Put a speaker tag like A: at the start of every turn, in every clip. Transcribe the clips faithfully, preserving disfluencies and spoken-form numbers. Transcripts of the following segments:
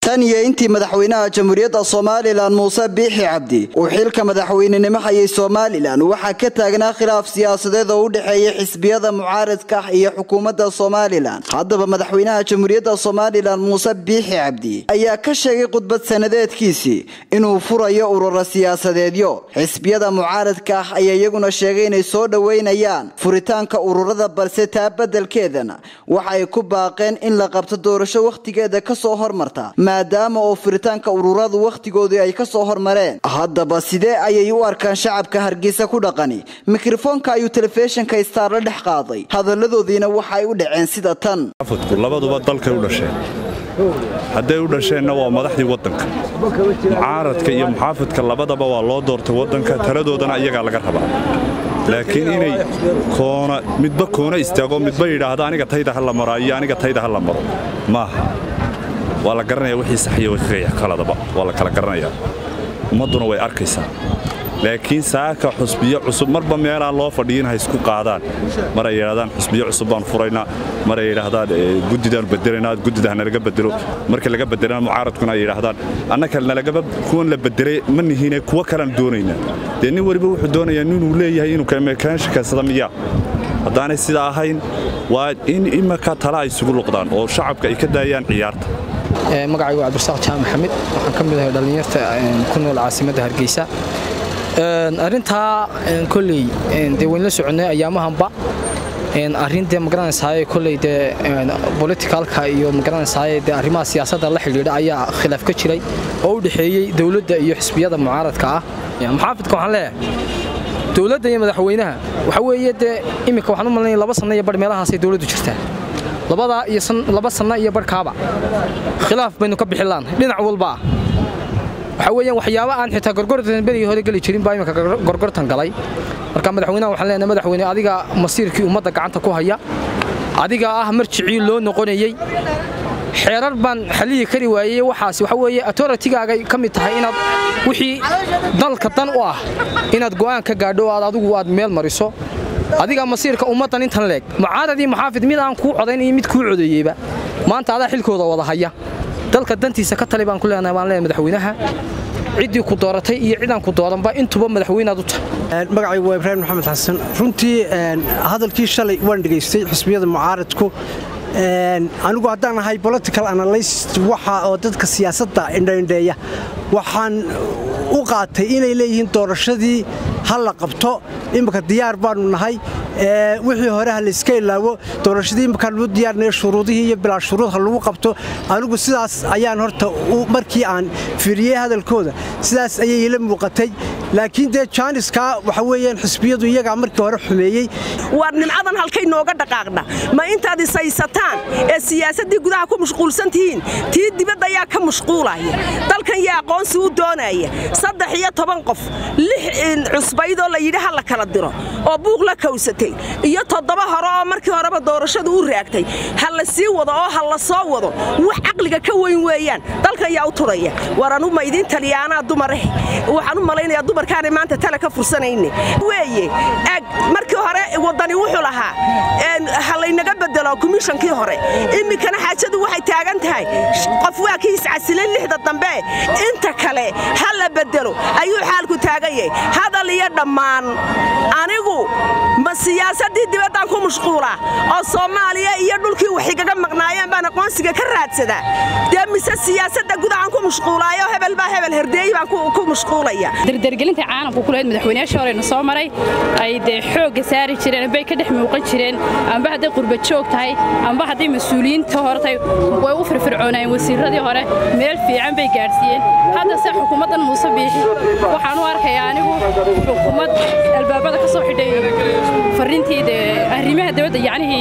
A: tan iyo intii madaxweynaha jamhuuriyadda Soomaaliland Muuse Biixi Cabdi uu xilka madaxweynenimo hayay Soomaaliland waxa ka taagnaa khilaaf siyaasadeed oo u dhaxeeyay xisbiyada mucaaradka iyo xukuumadda Soomaaliland. Haddaba madaxweynaha jamhuuriyadda Soomaaliland Muuse Biixi Cabdi ayaa ka sheegay khudbad sanadeedkiisii inuu furayo ururo siyaasadeedyo. Xisbiyada mucaaradka ayaa iyaguna sheegay inay soo dhaweynayaan furitaanka ururada balse taa beddelkeedana waxa ay ku baaqeen in la qabto doorasho waqtigeeda ka soo hormarta maadaama oo furitaanka ururadu waqtigoodii ay ka soo hormareen. Haddaba sidee ayay u arkaan shacabka Hargeysa ku dhaqani? Mikrofoonka ayuu telefishinka Star la dhex qaaday. Hadaladoodiina waxa ay u dhaceen sida tan.
B: labaduba dalka u dhasheen hadday u dhasheenna waa madaxdii wadanka mucaaradka iyo muxaafidka labadaba waa loo doortay wadanka taladoodana iyaga laga rabaa laakiin inay koona midba koona istaago midba yiraahdo aniga tayda hal la maro iyo aniga tayda hal la maro maaha waa la garanayaa wixii sax iyo wixii khaladaba waa la kala garanayaa ummaduna way arkaysaa laakiin saaka xusbiyo cusub marba meelaa loo fadhiin hay isku qaadaan mar ay yiraahdaan xusbiyo cusub baan furaynaa mar ay yiraahdaan guddidan bedelayna guddidan laga bedelo marka laga bedelana mucaaradkuna ay yiraahdaan annaka laga kuwan la bedelay ma nihiinay kuwa kale doonayna deeni wariba wuxuu doonayaa inuu leeyahay inuu ka meekaanshiga sadamiya haddaanay sida ahayn waa in imaka tala ay isugu luqdaan oo shacabka ay ka daayaan ciyaarta
C: magacaygu waa Cabdirasaaq Jaamac Maxamed waxaan ka mid ahay dhalinyarta ku nool caasimadda Hargeysa arinta kulli de weyn la soconay ayaamahanba arinta magaranaysaa kulli de politicalka iyo magaranaysaa de arrimaha siyaasadda la xiriira ayaa khilaaf ka jiray oo u dhaxeeyay dawladda iyo xisbiyada mucaaradka ah muxaafidka waxaan leeyahay dawladda iyo madaxweynaha waxa weeye de imika waxaan u maleynayaa laba sano iyo bar meelahaas ay dawladdu jirtaa labada iyo laba sano iyo barkaaba khilaaf baynu ka bixilaan dhinac walba waxa weeyaan waxyaabo aan xitaa gorgortan bariga hore gali jirin baa imika gorgortan galay marka madaxweynaha waxaan leenahay madaxweyne adiga masiirkii ummadda gacanta ku haya adiga ah marjicii loo noqonayay xeerar baan xalliyi kari waayay waxaas waxa weeye authority-gaaga ka mid tahay inaad wixii dalka dan u ah inaad go'aan ka gaadho aad adigu aad meel mariso adiga masiirka ummaddan intan leeg mucaaradii muxaafid mid aan ku codayn iyo mid ku codeeyayba maanta adaa xilkooda wada haya dalka dantiisa ka talibaan ku leenahay waan leeyahay madaxweynaha cidii ku dooratay iyo cidaan ku dooranba intuba madaxweynaad u tahay
D: magacaygu waa Ibraahim Maxamed Xasan runtii hadalkii shalay waan dhageystay xisbiyada mucaaradku anigu haddaan ahay political analyst waxa oo dadka siyaasadda indhaindheeya waxaan u qaatay inay leeyihiin doorashadii hal la qabto imika diyaar baanu nahay wixii hore hal iska ilaawo doorashadii imika loo diyaarnayo shuruudihii iyo bilaa shuruud hal lagu qabto anigu sidaas ayaan horta markii aan fiiriyay hadalkooda sidaas ayay ila muuqatay laakiin de Janiska waxa weeyaan xisbiyadu iyaga markii hore xumeeyay
E: war nimcadan halkay nooga dhaqaaqna ma intaad isaysataan ee siyaasadii gudaha ku mashquulsan tihiin tii dibadda ayaa ka mashquulaya dalkan yaa aqoonsi u doonaya saddex iyo toban qof lix cusbaydo la yidhi hal kala diro oo buuq la kawsatay iyo toddoba hore oo markii horeba doorashadu u raagtay hal la sii wado oo hal la soo wado wax aqliga ka weyn weeyaan dalkan yaa u turaya waranu ma idin taliyaana dumar ah waxaan u maleynayaa dumarkaan maanta tala ka fursanayne weeye ag markii hore wadani wuxuu lahaa in hal inaga bedelo komishankii hore imikana xaajadu waxay taagan tahay qof waa kiis casilin lixda dambe inta kale hal la bedelo ayuu xaalku taagayay hadal iyo dhammaan anigu ma siyaasadii dibaddan ku mashquula oo Soomaaliya iyo dhulkii wax igaga maqnaayeen baan aqoonsiga ka raadsada deemise siyaasadda gudaha ku mashquulaayo hebel baa hebel herdeey baan ku mashquulaya
F: dardargelinta caalamku ku leeyahay madaxweynaha hore soo maray ay de xoog saari jireen bay ka dhex muuqan jireen amba haday qurba joog tahay amba haday mas'uuliyiinta hortay way u firfircoonayeen wasiiradii hore meel fiican bay gaarsiiyeen hadda sax xukuumaddan Muuse Biixi waxaan u arkayaa anigu xukuumad albaabada ka soo xidhay fariinteeda arrimaha dawladda yacni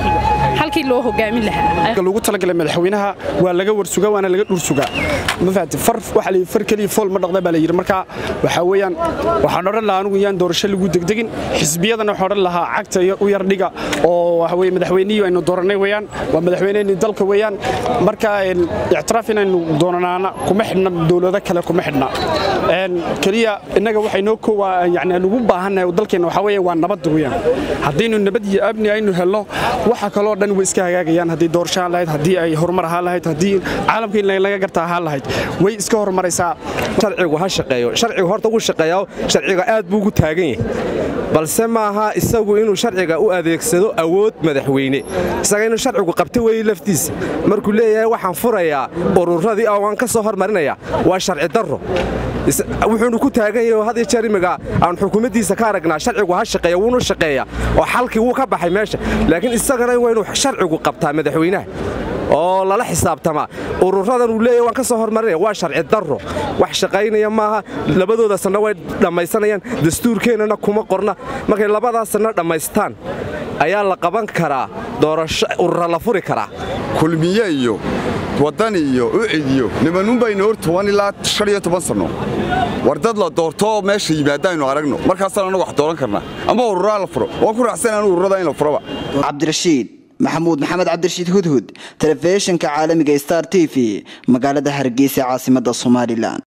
F: halkii loo hogaamin lahaa
G: lagu talagalay madaxweynaha waa laga warsuga waana laga dhursuga ma fahanti far waxa la far kaliya fool ma dhaqday baa la yiri marka waxa weeyaan waxaan oran lahaa anigu yaan doorasho lagu degdegin xisbiyadana waxaan oran lahaa cagta u yar dhiga oo waxa weey madaxweyniyo aynu dooranay weeyaan waa madaxweynaha dalka weeyaan marka i'tiraaf inaynu doonanaana kuma xidhna dawladaha kale kuma xidhna een kaliya inaga waxay noo koowa yani ugu baahannahay dalkeena waxa weeye waa nabad weeyaan haddaynu nabad iyo amni aynu helno waxa kaloo dhan way iska hagaagayaan haddii doorasho ahaan lahayd haddii ay horumar ahaan lahayd haddii caalamka in laga garta ahaan lahayd way iska horumaraysaa
H: sharcigu ha shaqeeyo sharcigu horta uu shaqeeyaa sharciga aad buu ugu taagan yahay balse maaha isagu inuu sharciga u adeegsado awood madaxweyne isaga inuu sharcigu qabto weey laftiisa markuu leeyahay waxaan furayaa ururadii oo aan ka soo hormarinayaa waa sharci darro wuxuuna ku taagan yahay hadii jarimiga aan xukuumaddiisa ka aragnaa sharcigu ha shaqeeyo wuuna shaqeeyaa oo xalkii wuu ka baxay meesha laakiin isagana waa inuu sharcigu qabtaa madaxweynaha oo lala xisaabtama ururadan uu leeyahay waan ka soo hormarinaya waa sharci darro wax shaqaynaya maaha labadooda sano way dhamaysanayaan dastuurkeenana kuma qorna markay labadaas sano dhamaystaan ayaa la qaban karaa doorasho urur la furi karaa
I: kulmiye iyo wadan iyo u ciidiyo nimanun bayna hor toban ilaa shan iyo toban sano wardad la doorto meesha yimaadaynu aragno markaas aan wax dooran karnaa ama urura la furo waan ku raacsanaan ururada in la furoba
A: Cabdirashiid محمود محمد عبد الرشيد هدهد تلفزيون كعالمي ستار تي في مقالة هرقيسة عاصمة الصوماليلان.